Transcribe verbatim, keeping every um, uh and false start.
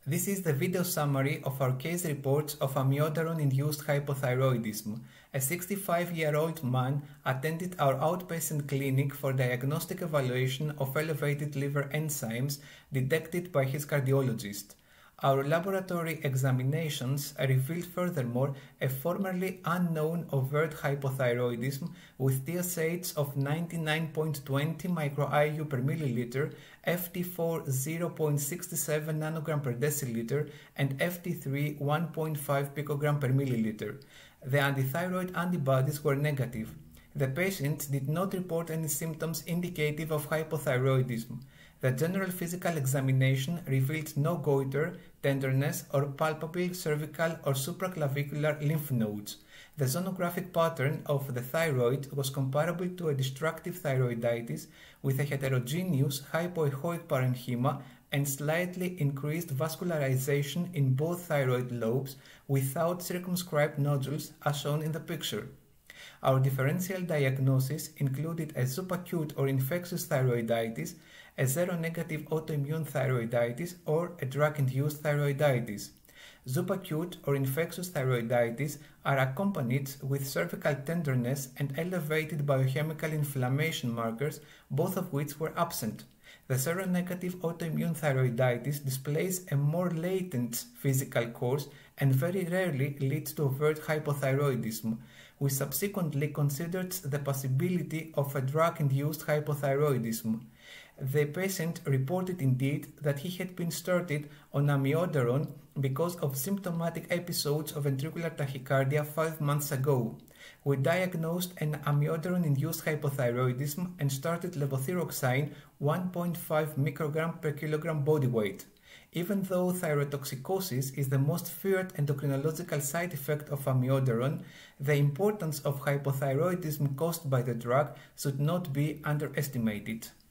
This is the video summary of our case reports of amiodarone-induced hypothyroidism. A sixty-five-year-old man attended our outpatient clinic for diagnostic evaluation of elevated liver enzymes detected by his cardiologist. Our laboratory examinations revealed furthermore a formerly unknown overt hypothyroidism with T S H of ninety-nine point two zero micro-I U per milliliter, F T four zero point six seven nanogram per deciliter, and F T three one point five picogram per milliliter. The antithyroid antibodies were negative. The patient did not report any symptoms indicative of hypothyroidism. The general physical examination revealed no goiter, tenderness, or palpable cervical or supraclavicular lymph nodes. The sonographic pattern of the thyroid was comparable to a destructive thyroiditis with a heterogeneous hypoechoic parenchyma and slightly increased vascularization in both thyroid lobes without circumscribed nodules as shown in the picture. Our differential diagnosis included a subacute or infectious thyroiditis, a seronegative autoimmune thyroiditis, or a drug-induced thyroiditis. Subacute or infectious thyroiditis are accompanied with cervical tenderness and elevated biochemical inflammation markers, both of which were absent. The seronegative autoimmune thyroiditis displays a more latent physical course and very rarely leads to overt hypothyroidism. We subsequently considered the possibility of a drug-induced hypothyroidism. The patient reported indeed that he had been started on amiodarone because of symptomatic episodes of ventricular tachycardia five months ago. We diagnosed an amiodarone-induced hypothyroidism and started levothyroxine one point five microgram per kilogram body weight. Even though thyrotoxicosis is the most feared endocrinological side effect of amiodarone, the importance of hypothyroidism caused by the drug should not be underestimated.